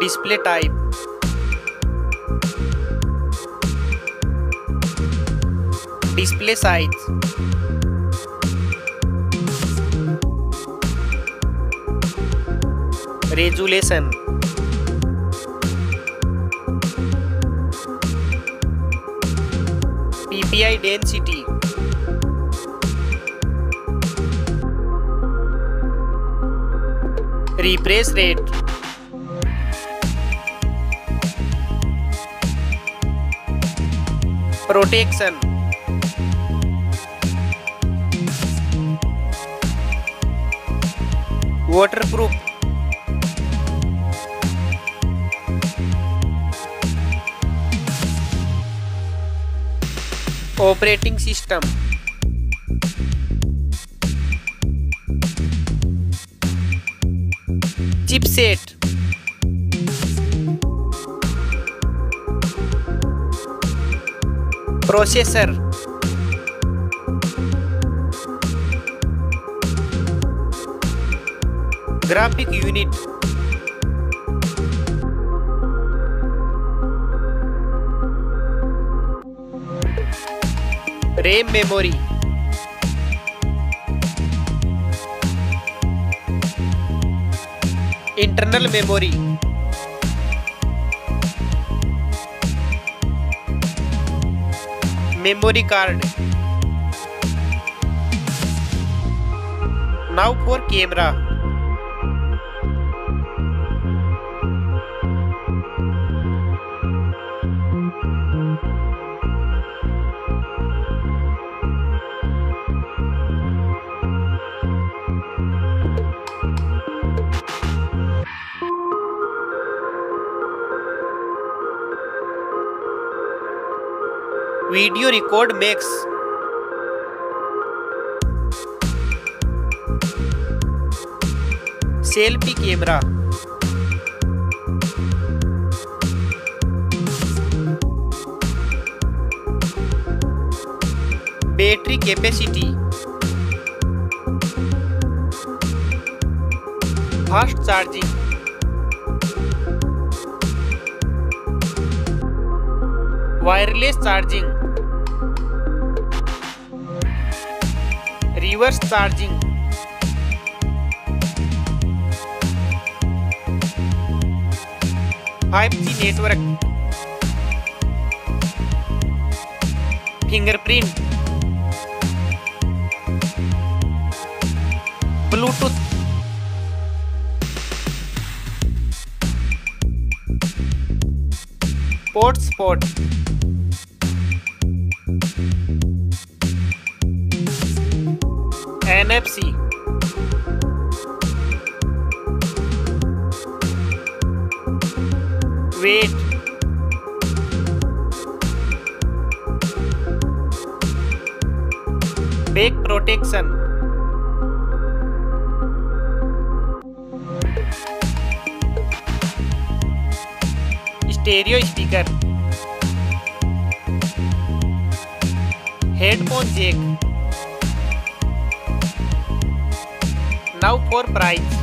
display type, display size, resolution, PPI density, refresh rate, protection, waterproof, operating system, chipset, processor, graphic unit, RAM memory, internal memory, memory card. Now for camera. Video record max, selfie camera, battery capacity, fast charging, wireless charging, reverse charging, (5G) network, fingerprint, Bluetooth, port spot, NFC, weight, back protection, stereo speaker, headphone jack. Now for price.